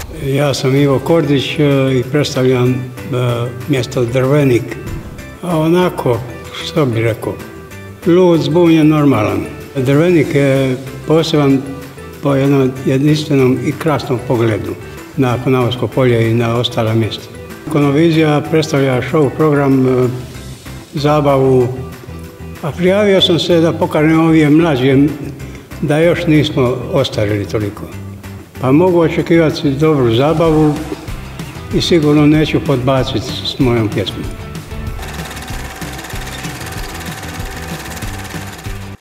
Ja sam Ivo Kordić i predstavljam mjesto Drvenik. A onako, što bi rekao, lud, zbunjen, normalan. Drvenik je poseban po jednom jedinstvenom i krasnom pogledu na Konavosko polje i na ostala mjesta. Konovizija predstavlja show program, zabavu, a prijavio sam se da pokažem ovim mlađim da još nismo ostarili toliko. Pa mogu očekivati dobru zabavu i sigurno neću podbaciti s mojom pjesmom.